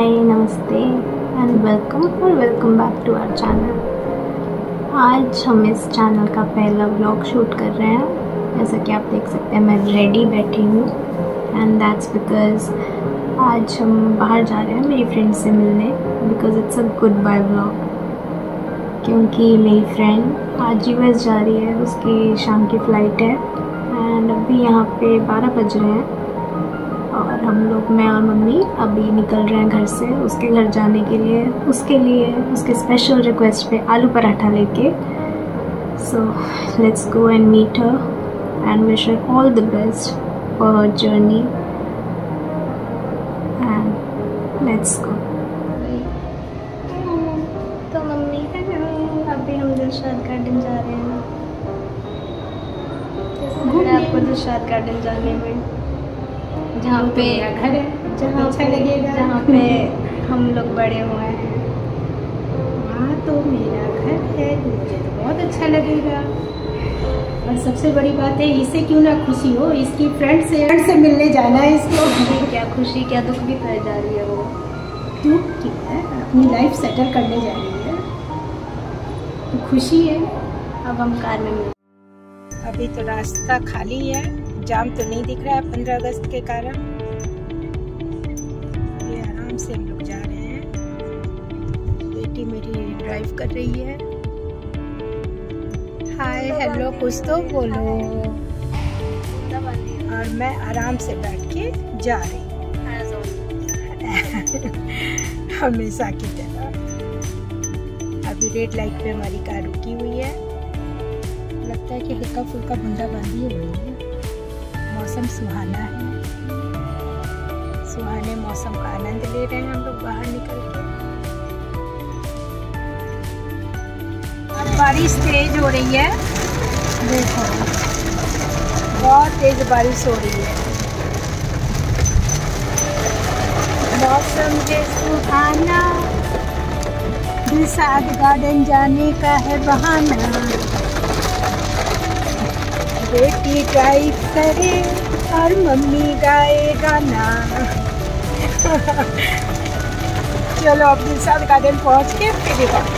हाय, नमस्ते and welcome back to our channel. आज हम इस चैनल का पहला व्लॉग शूट कर रहे हैं। जैसा कि आप देख सकते हैं मैं रेडी बैठी हूँ एंड दैट्स बिकॉज आज हम बाहर जा रहे हैं मेरी फ्रेंड से मिलने, because it's a good bye vlog. क्योंकि मेरी फ्रेंड आज यूएस जा रही है, उसकी शाम की फ़्लाइट है एंड अभी यहाँ पे 12 बज रहे हैं और हम लोग, मैं और मम्मी अभी निकल रहे हैं घर से उसके घर जाने के लिए। उसके स्पेशल रिक्वेस्ट पे आलू पराठा लेके। So let's go and meet her and wish her all the best for her journey and let's go. तो मम्मी अभी हम दिलशाद गार्डन जा रहे हैं। कैसा लग रहा है आपको दिलशाद गार्डन जाने में? जहाँ पे घर है, अच्छा लगेगा, जहाँ पे हम लोग बड़े हुए हैं। हाँ, तो मेरा घर है, मुझे तो बहुत अच्छा लगेगा। और सबसे बड़ी बात है, इसे क्यों ना खुशी हो, इसकी फ्रेंड से मिलने जाना है इसको। क्या खुशी क्या दुख भी कर जा रही है वो। दुख क्या है, अपनी लाइफ सेटल करने जा रही है तो खुशी है। अब हम कार में मिलते। अभी तो रास्ता खाली है, जाम तो नहीं दिख रहा है 15 अगस्त के कारण। ये आराम से हम लोग जा रहे हैं। बेटी मेरी ड्राइव कर रही है। हाय हेलो कुछ तो बोलो। और मैं आराम से बैठ के जा रही हूँ हमेशा की तरह। अभी रेड लाइट पे हमारी कार रुकी हुई है। लगता है कि हल्का फुल्का बूंदाबांदी हो रही है। मौसम सुहाना है, सुहाने मौसम का आनंद ले रहे हैं हम लोग बाहर निकल के। अब बारिश तेज हो रही है, देखो बहुत तेज बारिश हो रही है। मौसम के सुहाना, दिलशाद गार्डन जाने का है बहाना। बेटी ड्राइव करे और मम्मी गाए गाना। चलो अब दिलशाद गार्डन पहुंच के फिर बात।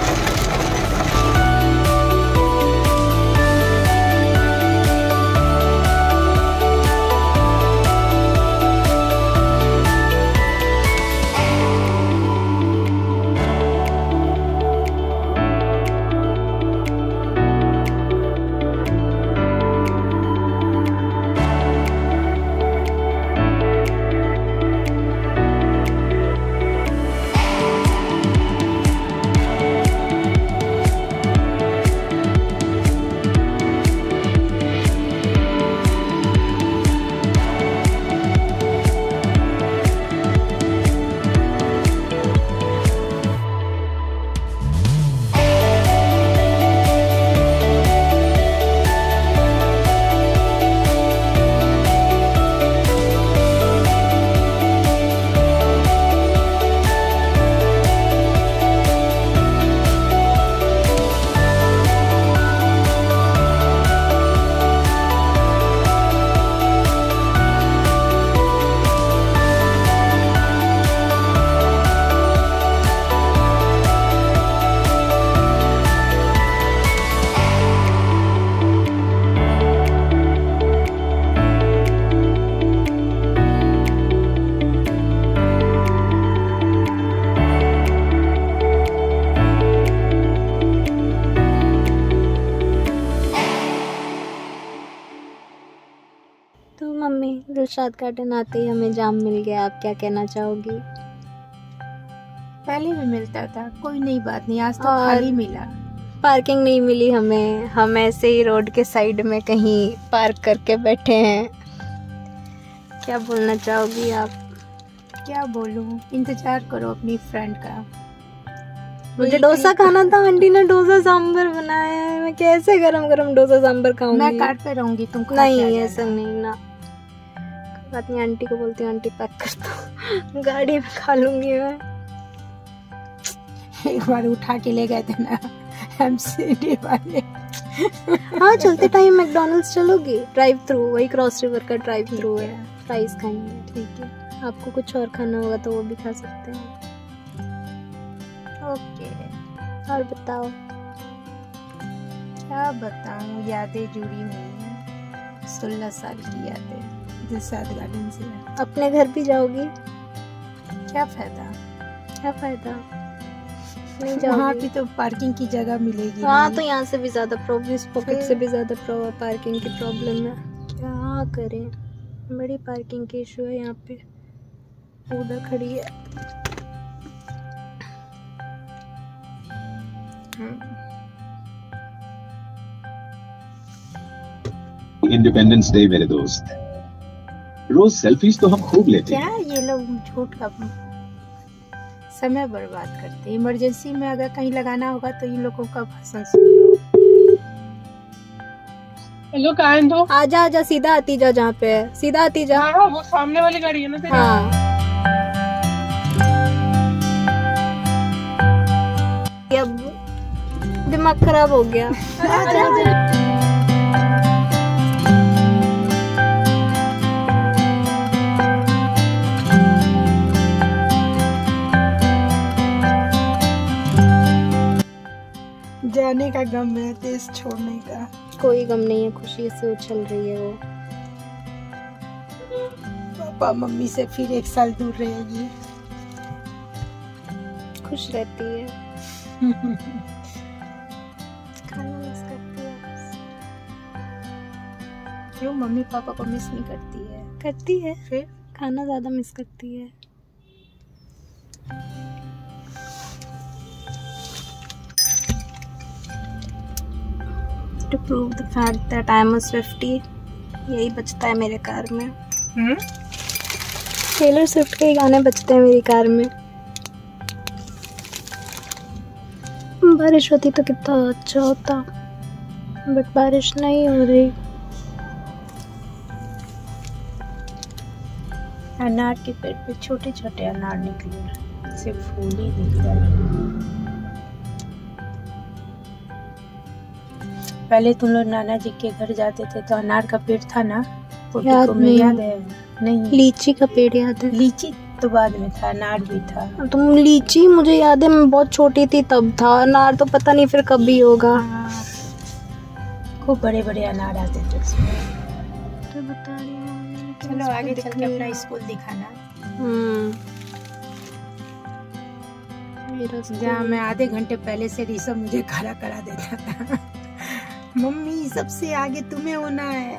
तो मम्मी, दिलशाद गार्डन आते ही हमें जाम मिल गया, आप क्या कहना चाहोगी? पहले भी मिलता था, कोई नई बात नहीं, आज तो खाली मिला। पार्किंग नहीं मिली हमें, हम ऐसे ही रोड के साइड में कहीं पार्क करके बैठे हैं। क्या बोलना चाहोगी आप? क्या बोलूं, इंतजार करो अपनी फ्रेंड का। मुझे डोसा खाना था, आंटी ने डोसा सांभर बनाया है, मैं कैसे गरम गरम डोसा सांभर खाऊंगी? मैं कार पे रहूंगी, तुम नहीं ऐसा नहीं ना। बात नहीं, आंटी को बोलती हूँ आंटी पैक कर दो, गाड़ी में खा लूंगी मैं। एक बार उठा के ले गए थे ना MCD वाले। हाँ, चलते टाइम मैकडॉनल्ड्स चलोगी? ड्राइव थ्रू, वही क्रॉस रिवर का ड्राइव थ्रू है, फ्राइज खाएंगे। ठीक है। आपको कुछ और खाना होगा तो वो भी खा सकते हैं। ओके, और बताओ। क्या बताऊँ, यादें जुड़ी हुई हैं, 16 साल की यादें दिलशाद गार्डन से। अपने घर भी जाओगी? क्या फायदा, क्या फायदा, नहीं वहाँ जाओगी? की तो पार्किंग की जगह मिलेगी। हाँ, तो यहाँ से भी ज्यादा प्रॉब्लम, इस पॉकेट से भी ज्यादा पार्किंग की प्रॉब्लम है। क्या करें, बड़ी पार्किंग की इशू है यहाँ पे। उधर खड़ी है। इंडिपेंडेंस डे मेरे दोस्त, रोज सेल्फीज तो हम खूब लेते क्या ये लोग झूठ का समय बर्बाद करते हैं। इमरजेंसी में अगर कहीं लगाना होगा तो इन लोगों का भाषण सुन लो। हेलो, कहाँ है तो? आजा आजा, सीधा आती जा, जहाँ पे है सीधा आती जा। हाँ, वो सामने वाली गाड़ी है ना तेरी? हाँ, अब दिमाग खराब हो गया। जाने का गम है, देश छोड़ने का कोई गम नहीं है, खुशी से उछल रही है वो। पापा मम्मी से फिर 1 साल दूर रहेगी। खुश रहती है। खाना मिस करती है बस। क्यों, मम्मी पापा को मिस नहीं करती है? करती है, फिर खाना ज्यादा मिस करती है। To prove the fact that I am a Swiftie, यही बजता है मेरे कार में। टेलर स्विफ्ट के गाने बजते हैं मेरी कार में। बारिश होती तो कितना अच्छा होता, बट बारिश नहीं हो रही। अनार के पेड़ पे छोटे छोटे अनार निकले, सिर्फ फूल ही दिख रहा है। पहले तुम लोग नाना जी के घर जाते थे तो अनार का पेड़ था ना? याद नहीं। याद है? नहीं, लीची का पेड़ याद है। लीची तो बाद में था, अनार भी था। तुम लीची मुझे याद है, मैं बहुत छोटी थी तब था। अनार तो पता नहीं फिर कभी होगा। खूब बड़े बड़े अनार आते थे उसमें। तो बता रही हूँ। चलो आगे चल के अपना स्कूल दिखाना। मेरा जहाँ मैं आधे घंटे पहले से ऋषभ मुझे खड़ा करा देता था। मम्मी सबसे आगे तुम्हें होना है।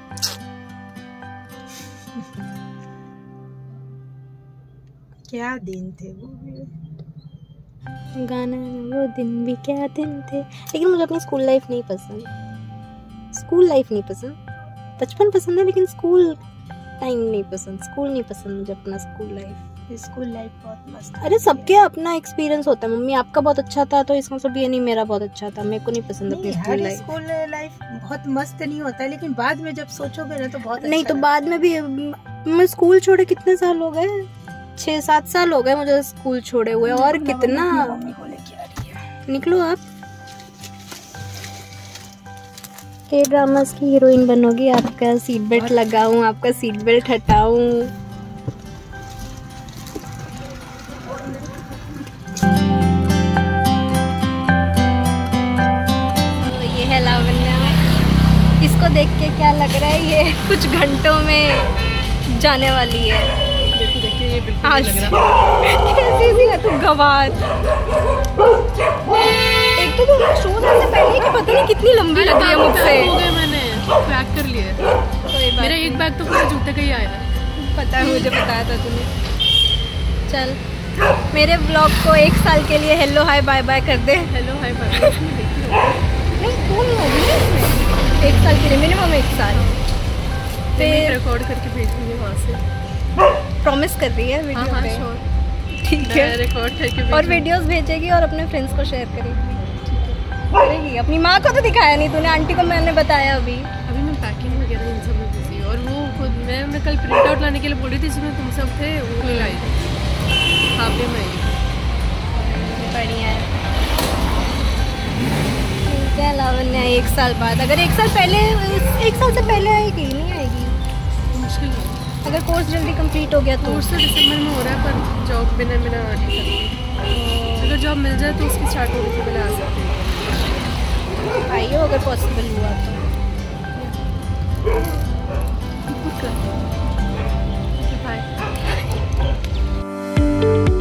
क्या दिन थे वो गाना, वो दिन भी क्या दिन थे। लेकिन मुझे अपनी स्कूल लाइफ नहीं पसंद। स्कूल लाइफ नहीं पसंद, बचपन पसंद है लेकिन स्कूल टाइम नहीं पसंद। स्कूल नहीं पसंद मुझे अपना स्कूल लाइफ। स्कूल लाइफ बहुत मस्त। अरे सबके अपना एक्सपीरियंस होता है। मम्मी आपका बहुत अच्छा था तो इसमें सब ये नहीं, मेरा बहुत अच्छा था। मेरे को नहीं पसंद अपनी स्कूल लाइफ। स्कूल लाइफ बहुत मस्त नहीं होता, लेकिन बाद में जब सोचोगे ना तो बहुत नहीं अच्छा तो बाद में भी मैं स्कूल छोड़े कितने साल हो गए, 6-7 साल हो गए मुझे स्कूल छोड़े हुए। और कितना। मम्मी को लेके आ रही है। निकलो आप, के ड्रामास की हीरोइन बनोगी। आपका सीट बेल्ट लगाऊं, आपका सीट बेल्ट हटाऊं। तो ये है लावण्या। इसको देख के क्या लग रहा है, ये कुछ घंटों में जाने वाली है। देखिए ये बिल्कुल नहीं लग रहा। कैसी सी है तू गवार। एक तो तुम शो से पहले कि पता नहीं कितनी लंबी लगी है मुझसे। हो गए, मैंने पैक कर लिए। मेरा एक बैग तो पूरा जूते का ही आया है। पता है, मुझे बताया था तूने। चल मेरे ब्लॉग को 1 साल के लिए हेलो हाय बाय बाय कर दे। हेलो हाय बाय बाय नहीं तू नहीं होगी ना इसमें। 1 साल के लिए, मिनिमम 1 साल। फिर रिकॉर्ड करके भेज दूंगी वहाँ से। प्रॉमिस कर रही है वीडियो हाँ, पे। श्योर। ठीक है, रिकॉर्ड करके और वीडियोस भेजेगी और अपने फ्रेंड्स को शेयर करेगी। करेगी। अपनी माँ को तो दिखाया नहीं तूने, आंटी को मैंने बताया अभी। अभी मैं पैकिंग वगैरह इन सब में बिजी, और वो खुद मैं कल प्रिंट आउट लाने के लिए बोली थी जिसमें तुम सब थे, वो लाई हाफे में। बढ़िया है। ठीक है लावण्या, 1 साल बाद, अगर 1 साल पहले, 1 साल से पहले आएगी नहीं आएगी? मुश्किल है। अगर कोर्स जल्दी कंप्लीट हो गया तो? कोर्स तो दिसंबर में हो रहा है, पर जॉब बिना बिना आ नहीं सकती। अगर जॉब मिल जाए तो उसकी स्टार्ट होने से पहले आ सकते हैं। आइयो अगर पॉसिबल हुआ तो। बाय।